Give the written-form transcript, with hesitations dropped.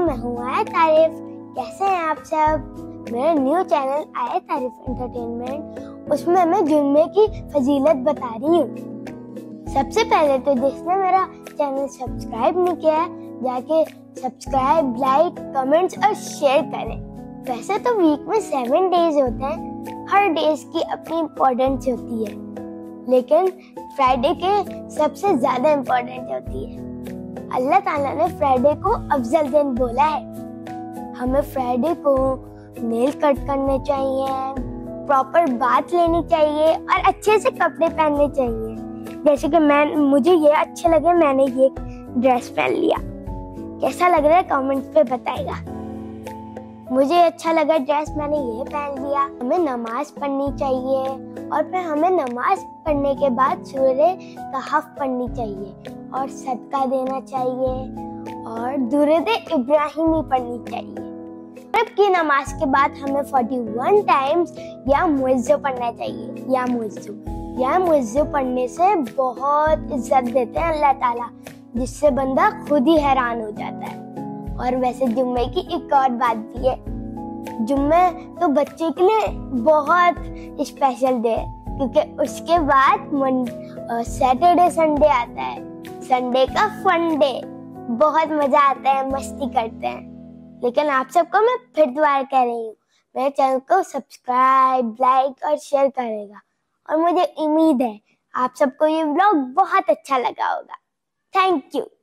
मैं हूँ आया तारिफ। कैसे हैं आप सब? मेरा न्यू चैनल आया तारिफ एंटरटेनमेंट, उसमें मैं जुम्मे की फजीलत बता रही हूँ। सबसे पहले तो जिसने मेरा चैनल सब्सक्राइब नहीं किया है, जाके सब्सक्राइब, लाइक, कमेंट्स और शेयर करें। वैसे तो वीक में 7 डेज होते हैं, हर डेज की अपनी इम्पोर्टेंस होती है, लेकिन फ्राइडे के सबसे ज्यादा इम्पोर्टेंट होती है। अल्लाह ताला ने फ्राइडे को अफजल दिन बोला है। हमें फ्राइडे को नेल कट करने चाहिए, प्रॉपर बात लेनी चाहिए और अच्छे से कपड़े पहनने चाहिए। जैसे कि मुझे ये अच्छे लगे, मैंने ये ड्रेस पहन लिया। कैसा लग रहा है कमेंट्स पे बताएगा। मुझे अच्छा लगा ड्रेस, मैंने ये पहन लिया। हमें नमाज पढ़नी चाहिए और फिर हमें नमाज पढ़ने के बाद सूरह कहफ पढ़नी चाहिए और सदका देना चाहिए और दुरूद इब्राहिमी पढ़नी चाहिए। मगरिब की नमाज के बाद हमें 41 टाइम्स या मुअज्जिन पढ़ना चाहिए। या मुअज्जिन पढ़ने से बहुत इज्जत देते हैं अल्लाह ताला, जिससे बंदा खुद ही हैरान हो जाता है। और वैसे जुम्मे की एक और बात भी है। जुम्मे तो बच्चे के लिए बहुत स्पेशल डे है, क्योंकि उसके बाद सैटरडे संडे आता है। संडे का फन डे, बहुत मजा आता है, मस्ती करते हैं। लेकिन आप सबको मैं फिर दोबारा कह रही हूँ, मेरे चैनल को सब्सक्राइब, लाइक और शेयर करेगा। और मुझे उम्मीद है आप सबको ये व्लॉग बहुत अच्छा लगा होगा। Thank you.